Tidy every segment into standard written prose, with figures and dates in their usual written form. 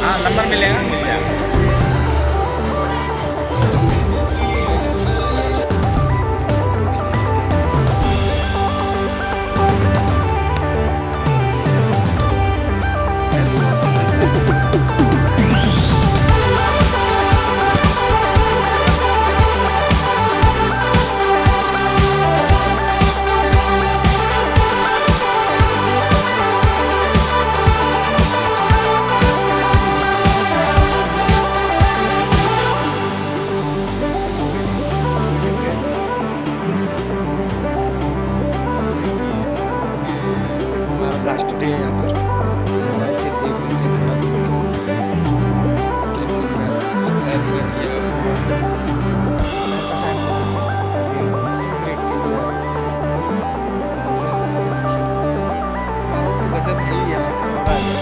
हाँ नंबर मिलेगा, मिल जाएगा। लास्ट डे है यहाँ पर, देख लीजिए थोड़ा कैसे मतलब है यहाँ पर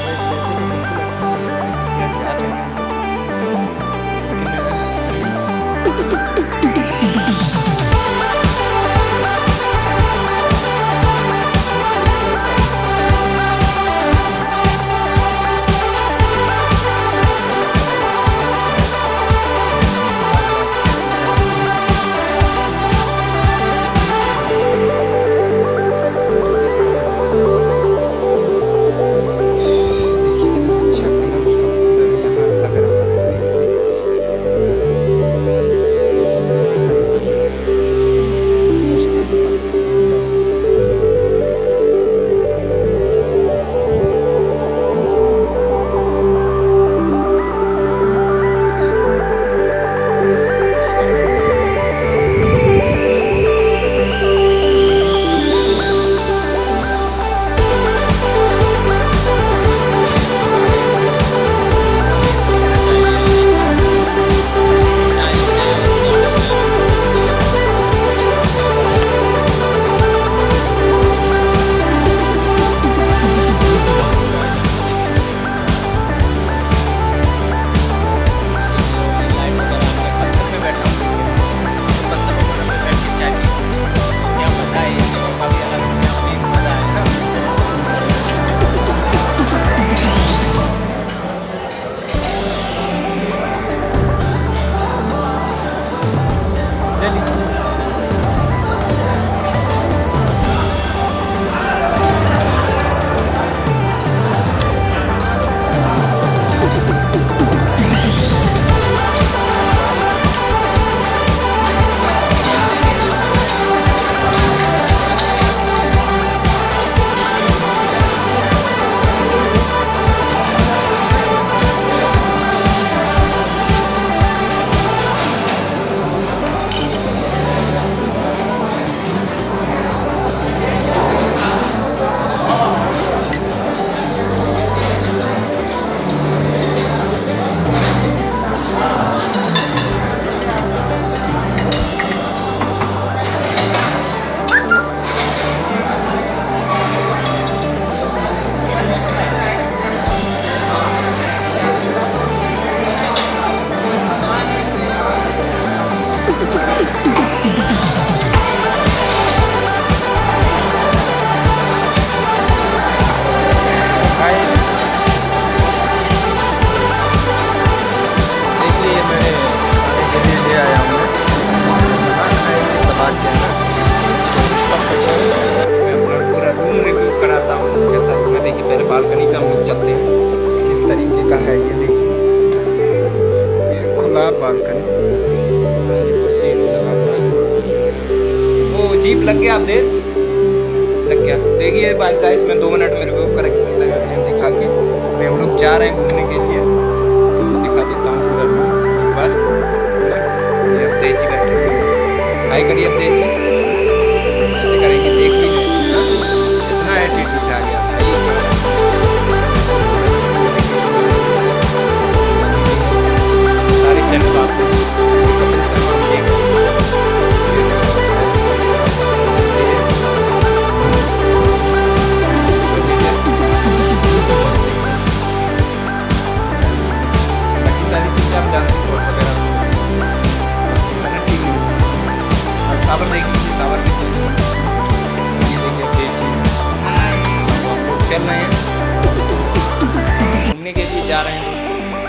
बालकनी का हम लोग चलते हैं, किस तरीके का है ये देखिए, ये खुला बालकनी। वो जीप लग गया, आप देश लग गया, देखिए बाइक का इसमें 2 मिनट मेरे को करेक्ट दिखा के मैं हम लोग जा रहे हैं घूमने के लिए, तो दिखा देता हूँ पूरा एक बार। ये अब तेजी बैठे हाई करिए, अब तेजी ऐसे करेंगे, देख लीजिए इतना एटीट्यूड आ गया सारी चैनल आपको सावर देख लीजिए, सावर भी चल रहे हैं घूमने के लिए, जा रहे हैं।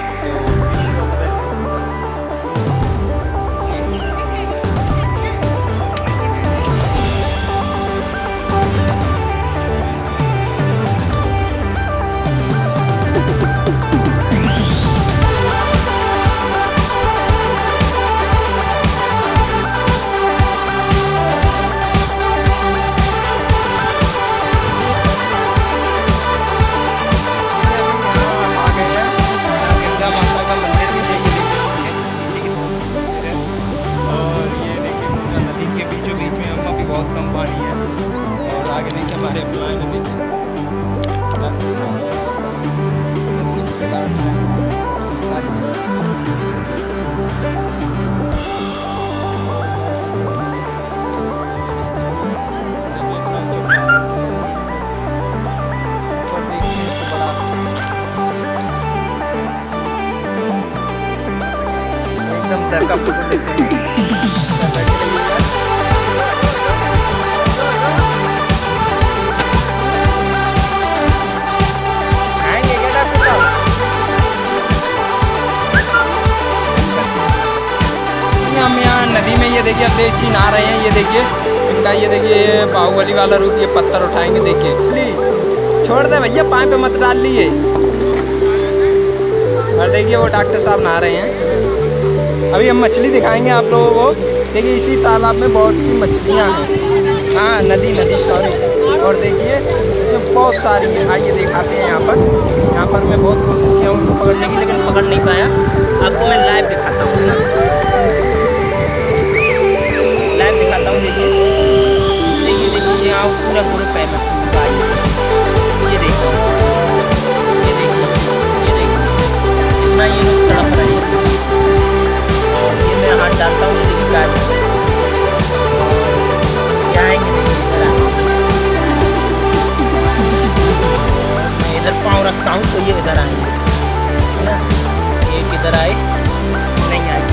सर का फोटो लेते हैं। आएंगे क्या डॉक्टर साहब? हम यहाँ नदी में ये देखिए अब देसी नहा रहे हैं। ये देखिए इसका ये देखिए बाहुबली वाला रूप। ये पत्थर उठाएंगे देखिए। छोड़ दे भैया, पाँव पे मत डाल लिए। और देखिए वो डॉक्टर साहब नहा रहे हैं। अभी हम मछली दिखाएंगे आप लोगों को। देखिए इसी तालाब में बहुत सी मछलियाँ हैं। हाँ नदी सॉरी। और देखिए इसमें बहुत सारी हैं। आइए दिखाते हैं यहाँ पर मैं बहुत कोशिश किया हूँ उनको पकड़ने की, लेकिन पकड़ नहीं पाया। आपको मैं लाइव दिखाता हूँ ना, लाइव दिखाता हूँ। देखिए यहाँ पूरा ग्रुप है मछली का। ये देखिए इतना ये लोग तड़प रहे हैं। और ये मैं हाथ डालता हूँ, ये देखिए क्या आएंगे। मैं इधर पाँव रखता हूँ तो ये इधर आएंगे, है ना। एक इधर आए, नहीं आए।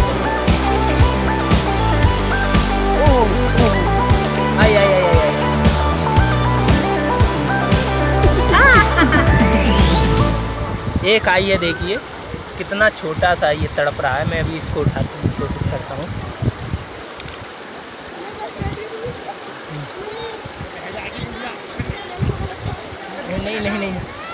एक आई है, देखिए कितना छोटा सा ये तड़प रहा है। मैं अभी इसको उठाने की कोशिश करता हूँ। नहीं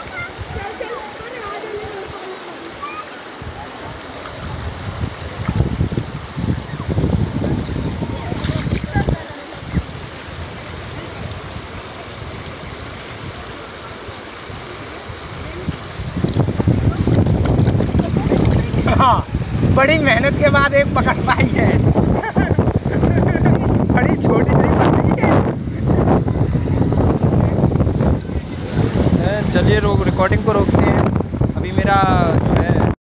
हाँ, बड़ी मेहनत के बाद एक पकड़ पाई है। बड़ी छोटी सी पकड़ी है। चलिए रिकॉर्डिंग को रोकते हैं। अभी मेरा जो है